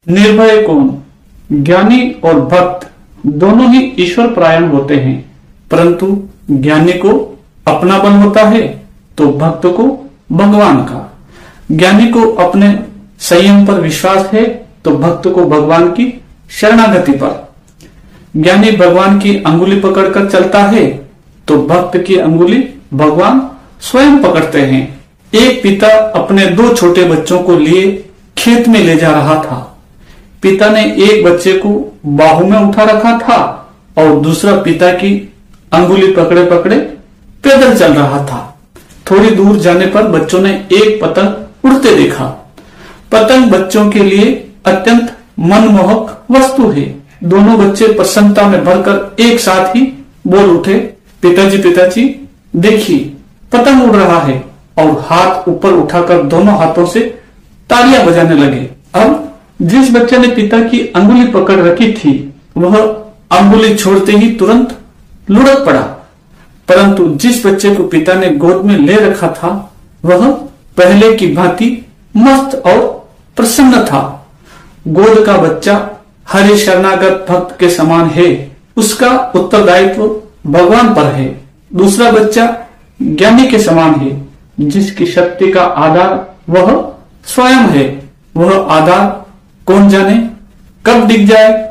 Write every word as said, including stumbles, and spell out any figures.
निर्भय कौन? ज्ञानी और भक्त दोनों ही ईश्वर परायण होते हैं, परंतु ज्ञानी को अपना बल होता है तो भक्त को भगवान का। ज्ञानी को अपने संयम पर विश्वास है तो भक्त को भगवान की शरणागति पर। ज्ञानी भगवान की अंगुली पकड़कर चलता है तो भक्त की अंगुली भगवान स्वयं पकड़ते हैं। एक पिता अपने दो छोटे बच्चों को लिए खेत में ले जा रहा था। पिता ने एक बच्चे को बाहू में उठा रखा था और दूसरा पिता की अंगुली पकड़े पकड़े पैदल चल रहा था। थोड़ी दूर जाने पर बच्चों ने एक पतंग उड़ते देखा। पतंग बच्चों के लिए अत्यंत मनमोहक वस्तु है। दोनों बच्चे प्रसन्नता में भरकर एक साथ ही बोल उठे, पिताजी पिताजी देखिए पतंग उड़ रहा है, और हाथ ऊपर उठाकर दोनों हाथों से तालियां बजाने लगे। अब जिस बच्चे ने पिता की अंगुली पकड़ रखी थी वह अंगुली छोड़ते ही तुरंत लुढ़क पड़ा, परंतु जिस बच्चे को पिता ने गोद में ले रखा था वह पहले की भांति मस्त और प्रसन्न था। गोद का बच्चा हरि शरणागत भक्त के समान है, उसका उत्तरदायित्व भगवान पर है। दूसरा बच्चा ज्ञानी के समान है, जिसकी शक्ति का आधार वह स्वयं है। वह आधार कौन जाने कब दिख जाए।